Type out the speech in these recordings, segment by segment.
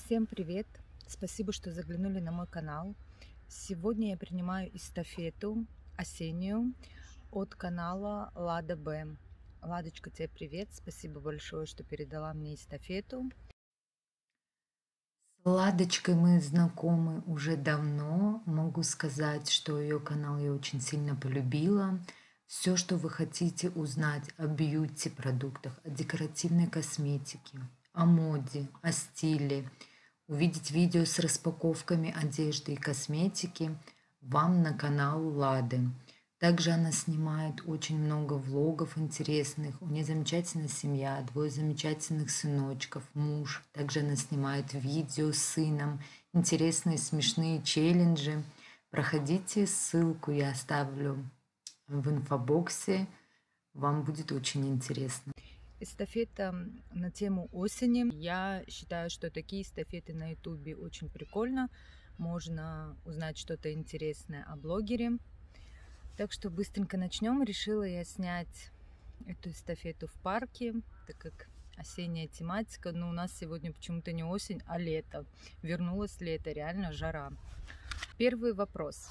Всем привет! Спасибо, что заглянули на мой канал. Сегодня я принимаю эстафету осеннюю от канала Лада Б. Ладочка, тебе привет! Спасибо большое, что передала мне эстафету. С Ладочкой мы знакомы уже давно. Могу сказать, что ее канал я очень сильно полюбила. Все, что вы хотите узнать о бьюти-продуктах, о декоративной косметике, о моде, о стиле, увидеть видео с распаковками одежды и косметики, вам на канал Лады. Также она снимает очень много влогов интересных. У нее замечательная семья, двое замечательных сыночков, муж. Также она снимает видео с сыном, интересные смешные челленджи. Проходите, ссылку я оставлю в инфобоксе. Вам будет очень интересно. Эстафета на тему осени. Я считаю, что такие эстафеты на ютубе очень прикольно. Можно узнать что-то интересное о блогере. Так что быстренько начнем. Решила я снять эту эстафету в парке, так как осенняя тематика. Но у нас сегодня почему-то не осень, а лето. Вернулось лето, реально жара. Первый вопрос.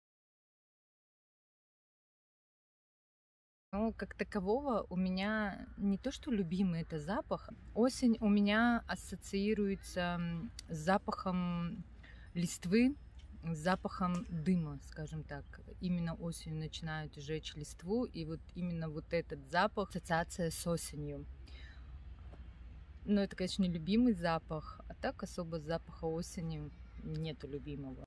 Ну, как такового у меня не то, что любимый это запах. Осень у меня ассоциируется с запахом листвы, с запахом дыма, скажем так. Именно осенью начинают жечь листву, и вот именно вот этот запах, ассоциация с осенью. Но это, конечно, не любимый запах, а так особо запаха осени нету любимого.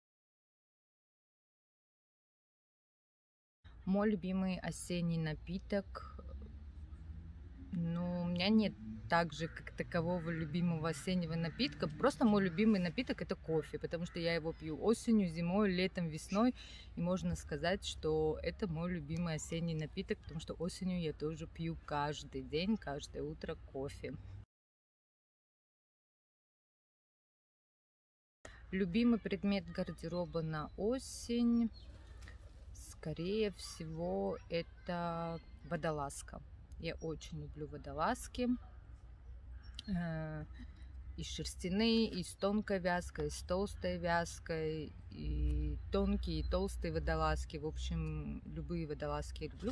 Мой любимый осенний напиток, ну, у меня нет также как такового любимого осеннего напитка. Просто мой любимый напиток это кофе, потому что я его пью осенью, зимой, летом, весной. И можно сказать, что это мой любимый осенний напиток, потому что осенью я тоже пью каждый день, каждое утро кофе. Любимый предмет гардероба на осень, скорее всего, это водолазка. Я очень люблю водолазки. И шерстяные, и с тонкой вязкой, и с толстой вязкой, и тонкие, и толстые водолазки. В общем, любые водолазки я люблю.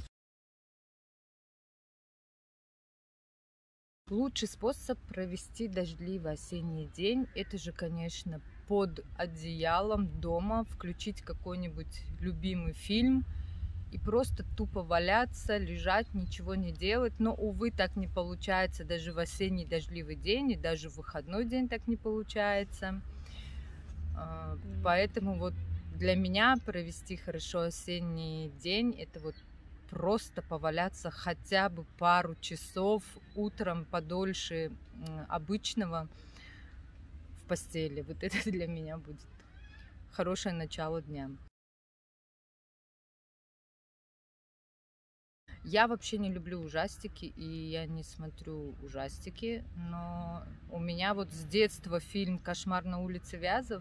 Лучший способ провести дождливый осенний день — это же, конечно, под одеялом дома включить какой-нибудь любимый фильм и просто тупо валяться, лежать, ничего не делать. Но, увы, так не получается даже в осенний дождливый день, и даже в выходной день так не получается. Поэтому вот для меня провести хорошо осенний день — это вот просто поваляться хотя бы пару часов утром подольше обычного в постели. Вот это для меня будет хорошее начало дня. Я вообще не люблю ужастики, и я не смотрю ужастики, но у меня вот с детства фильм «Кошмар на улице Вязов»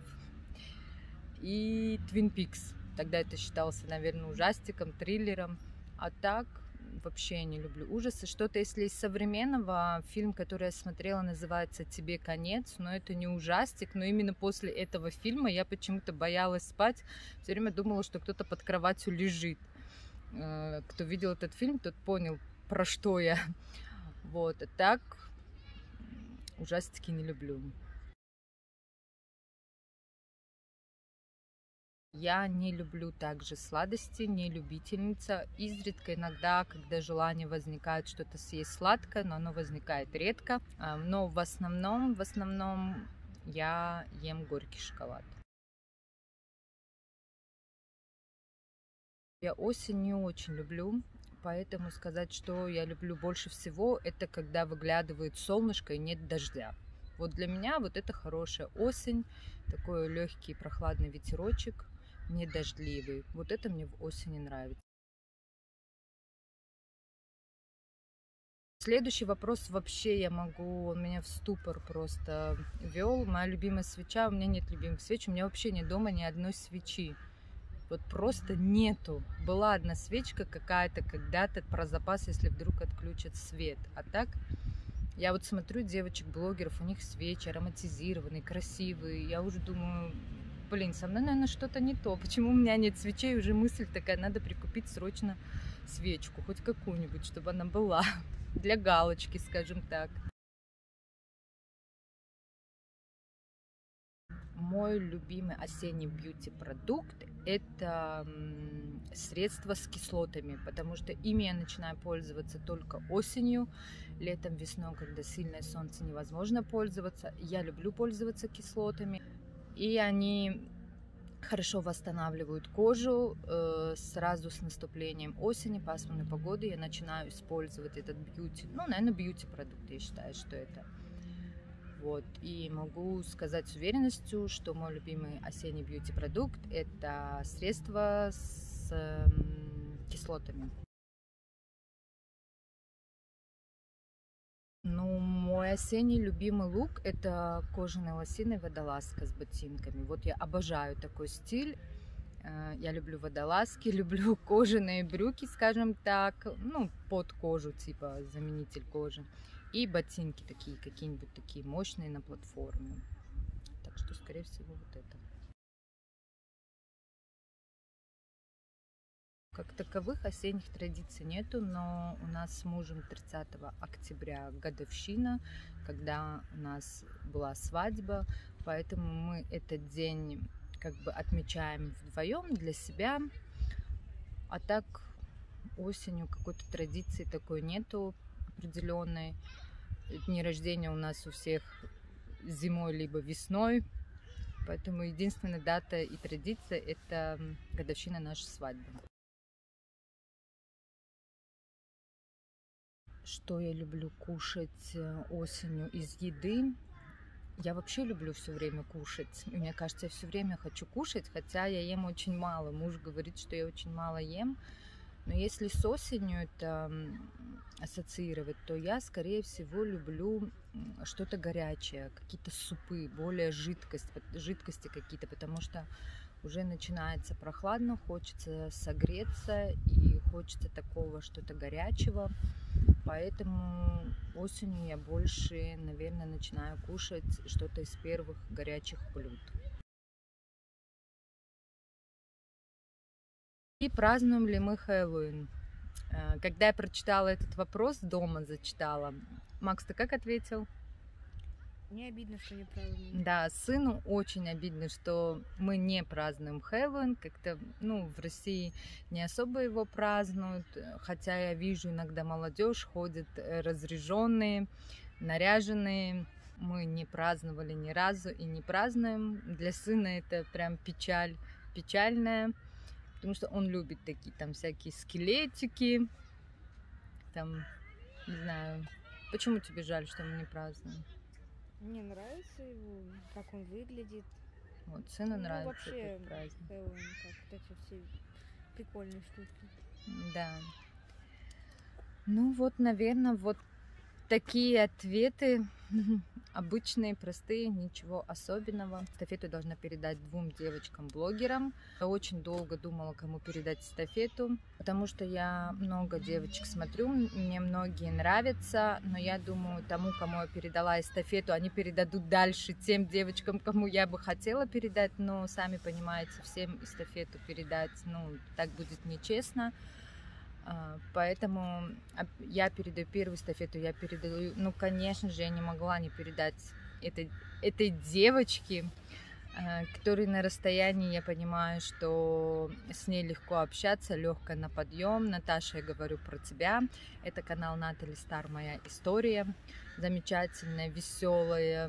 и «Твин Пикс». Тогда это считался, наверное, ужастиком, триллером. А так вообще я не люблю ужасы. Что-то, если из современного, фильм, который я смотрела, называется «Тебе конец», но это не ужастик, но именно после этого фильма я почему-то боялась спать, все время думала, что кто-то под кроватью лежит. Кто видел этот фильм, тот понял, про что я. Вот, а так ужастики не люблю. Я не люблю также сладости, не любительница. Изредка иногда, когда желание возникает что-то съесть сладкое, но оно возникает редко. Но в основном я ем горький шоколад. Я осень не очень люблю, поэтому сказать, что я люблю больше всего, это когда выглядывает солнышко и нет дождя. Вот для меня вот это хорошая осень, такой легкий прохладный ветерочек, не дождливый. Вот это мне в осени нравится. Следующий вопрос вообще он меня в ступор просто вел. Моя любимая свеча, у меня нет любимых свеч, у меня вообще нет дома ни одной свечи. Вот просто нету. Была одна свечка какая-то когда-то про запас, если вдруг отключат свет. А так Я вот смотрю девочек-блогеров, у них свечи ароматизированные, красивые. Я уже думаю, блин, со мной, наверное, что-то не то. Почему у меня нет свечей? Уже мысль такая, надо прикупить срочно свечку, хоть какую-нибудь, чтобы она была для галочки, скажем так. Мой любимый осенний бьюти-продукт – это средство с кислотами, потому что ими я начинаю пользоваться только осенью, летом, весной, когда сильное солнце, невозможно пользоваться. Я люблю пользоваться кислотами, и они хорошо восстанавливают кожу. Сразу с наступлением осени, пасмурной погоды я начинаю использовать этот бьюти, наверное, бьюти-продукт, я считаю, что это. Вот. И могу сказать с уверенностью, что мой любимый осенний бьюти-продукт – это средство с кислотами. Мой осенний любимый лук – это кожаные лосины водолазка с ботинками. Вот я обожаю такой стиль. Я люблю водолазки, люблю кожаные брюки, скажем так, под кожу, типа заменитель кожи. И ботинки такие, какие-нибудь такие мощные на платформе. Так что, скорее всего, вот это. Как таковых осенних традиций нету, но у нас с мужем 30 октября годовщина, когда у нас была свадьба, поэтому мы этот день как бы отмечаем вдвоем для себя. А так осенью какой-то традиции такой нету определенной. Дни рождения у нас у всех зимой либо весной, поэтому единственная дата и традиция – это годовщина нашей свадьбы. Что я люблю кушать осенью из еды? Я вообще люблю все время кушать. Мне кажется, я все время хочу кушать, хотя я ем очень мало. Муж говорит, что я очень мало ем. Но если с осенью это ассоциировать, то я, скорее всего, люблю что-то горячее, какие-то супы, более жидкости какие-то, потому что уже начинается прохладно, хочется согреться и хочется такого что-то горячего. Поэтому осенью я больше, наверное, начинаю кушать что-то из первых горячих блюд. И празднуем ли мы Хэллоуин? Когда я прочитала этот вопрос, дома зачитала. Макс, ты как ответил? Мне обидно, что не празднуем. Да, сыну очень обидно, что мы не празднуем Хэллоуин. Как-то, в России не особо его празднуют. Хотя я вижу иногда молодежь ходит разряженные, наряженные. Мы не праздновали ни разу и не празднуем. Для сына это прям печальная. Потому что он любит такие там всякие скелетики. Там, не знаю. Почему тебе жаль, что мы не празднуем? Мне нравится его, как он выглядит. Вот, сыну нравится вообще, этот праздник. Хэллоуин, как вот эти все прикольные штуки. Да. Вот, наверное, вот такие ответы. Обычные, простые, ничего особенного. Эстафету должна передать 2 девочкам-блогерам. Я очень долго думала, кому передать эстафету, потому что я много девочек смотрю, мне многие нравятся, но я думаю, тому, кому я передала эстафету, они передадут дальше тем девочкам, кому я бы хотела передать, но, сами понимаете, всем эстафету передать, так будет нечестно. Поэтому я передаю первую эстафету, я передаю, конечно же, я не могла не передать этой девочке, которой на расстоянии, я понимаю, что с ней легко общаться, легкая на подъем. Наташа, я говорю про тебя. Это канал Натали Стар «Моя история». Замечательная, веселая,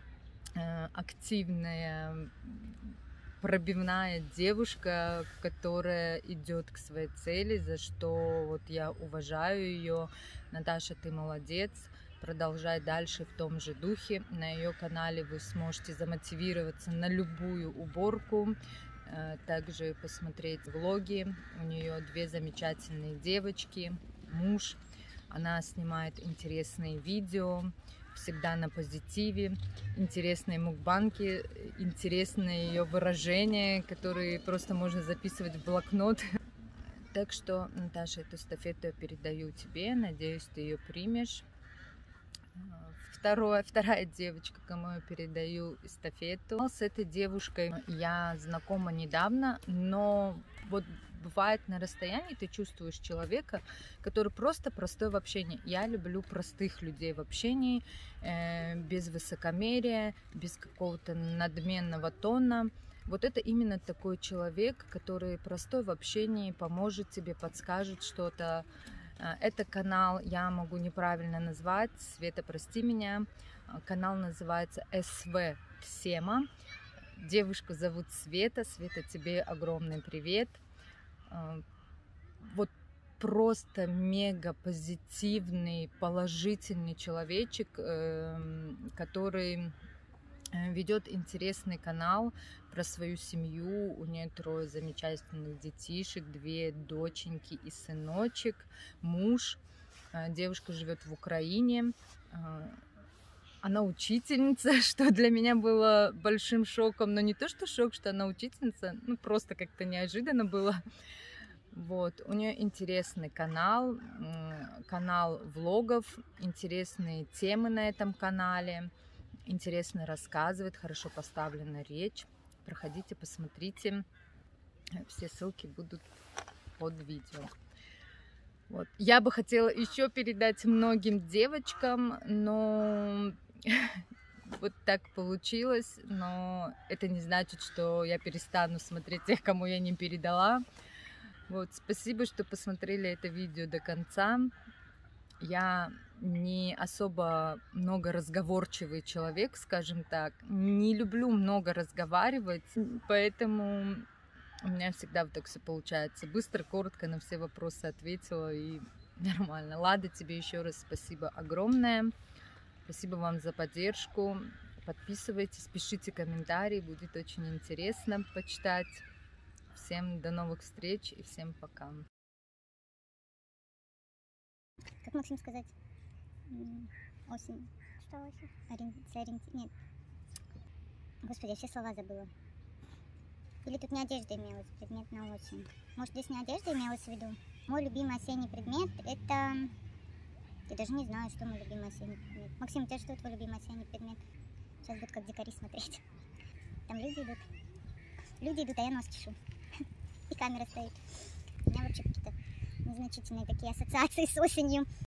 активная, пробивная девушка, которая идет к своей цели, за что я уважаю ее. Наташа, ты молодец, продолжай дальше в том же духе. На ее канале вы сможете замотивироваться на любую уборку, также посмотреть влоги. У нее 2 замечательные девочки, муж. Она снимает интересные видео, всегда на позитиве, интересные мукбанки, интересные ее выражения, которые просто можно записывать в блокнот. Так что, Наташа, эту эстафету я передаю тебе, надеюсь, ты ее примешь. вторая девочка, кому я передаю эстафету. С этой девушкой я знакома недавно, но вот бывает на расстоянии ты чувствуешь человека, который просто простой в общении. Я люблю простых людей в общении, без высокомерия, без какого-то надменного тона. Вот это именно такой человек, который простой в общении, поможет тебе, подскажет что-то. Это канал, я могу неправильно назвать, Света, прости меня. Канал называется СВ Сема. Девушку зовут Света. Света, тебе огромный привет. Вот просто мега позитивный, положительный человечек, который ведет интересный канал про свою семью. У нее 3 замечательных детишек, 2 доченьки и сыночек, муж. Девушка живет в Украине. Она учительница, что для меня было большим шоком. Но не то, что шок, что она учительница, ну просто как-то неожиданно было. Вот, у нее интересный канал влогов, интересные темы на этом канале. Интересно рассказывает, хорошо поставлена речь. Проходите, посмотрите. Все ссылки будут под видео. Вот. Я бы хотела еще передать многим девочкам, но вот так получилось. Но это не значит, что я перестану смотреть тех, кому я не передала. Вот. Спасибо, что посмотрели это видео до конца. Я не особо много разговорчивый человек, скажем так. Не люблю много разговаривать, поэтому у меня всегда вот так все получается. Быстро, коротко на все вопросы ответила и нормально. Лада, тебе еще раз спасибо огромное. Спасибо вам за поддержку. Подписывайтесь, пишите комментарии, будет очень интересно почитать. Всем до новых встреч и всем пока. Как Максим сказать? Осень. Что осень? Нет. Господи, я все слова забыла. Или тут не одежда имелась, предмет на осень. Может, здесь не одежда имелась в виду? Мой любимый осенний предмет — это... Я даже не знаю, что мой любимый осенний предмет. Максим, у тебя что твой любимый осенний предмет? Сейчас буду как дикари смотреть. Там люди идут. Люди идут, а я нос чешу. И камера стоит. У меня вообще какие-то незначительные такие ассоциации с осенью.